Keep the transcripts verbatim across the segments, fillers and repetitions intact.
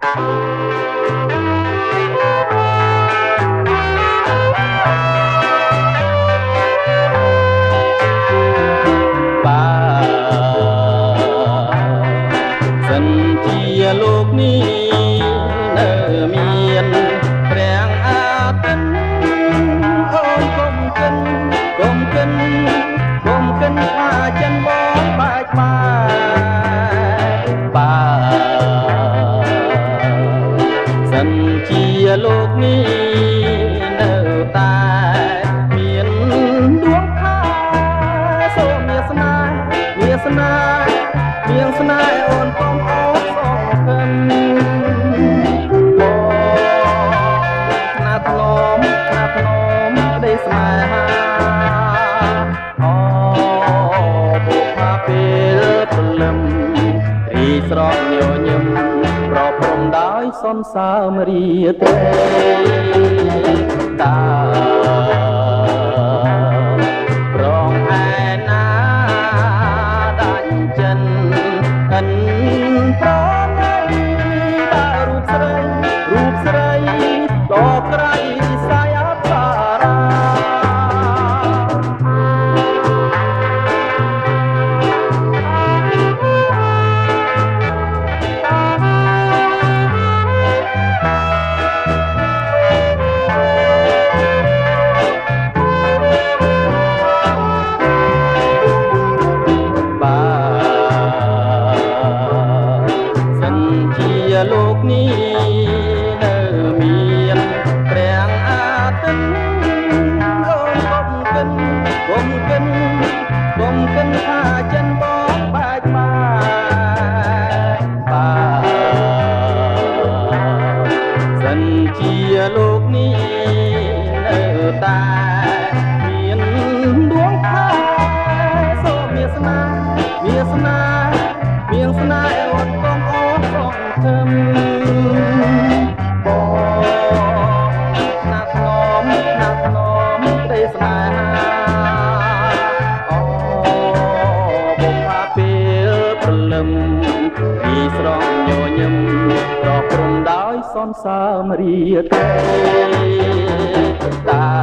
សិនជាលោកនេះនៅមានព្រះអាទិត្យអូនកុំកិនកុំកិនកុំកិនថាចិនបងបែកបាយបាសិនជាលោកនេះនៅតែមានដួងខែសូមមានស្នេហ៍មានស្នេហ៍មានស្នេហ៍អូនកុំអូនសងគិនណាថ្នមណាថ្នមក្តីស្នេហាអូបុផាពេលព្រលឹមរីស្រស់ញញឹមប្រព្រំដោយសន្សើមរាត្រីតាប្រងឯណាដាច់ចិនហិនប្រណីបើរូបស្រីរូបស្រីដល់ក្រៃសាយអប្សរាលោកនេះនៅមានព្រះអាទិត្យអូនកុំកិនកុំកិនកុំកិនថាចិនបងបែកបាយបាយសិនជាលោកនេះនៅតែមានដួងខែសូមមានស្នេហ៍មានស្នេហ៍មានស្នេហ៍អូនកុំអូនសងគឹមណាថ្នមណាថ្នមក្តីស្នេហាអូបុផាពេលព្រលឹមរីស្រស់ញញឹមប្រព្រំដោយសន្សើមរាត្រីតា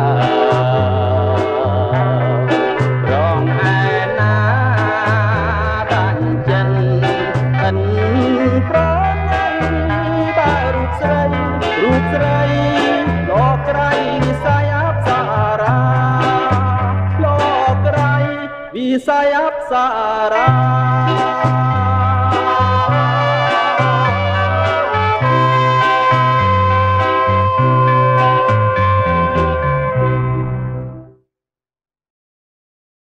ប្រងឯណាដាច់ចិនហិនប្រណីបើរូបស្រីរូបស្រីលោកក្រៃវិស័យអប្សរាលោកក្រៃវិស័យអប្សរា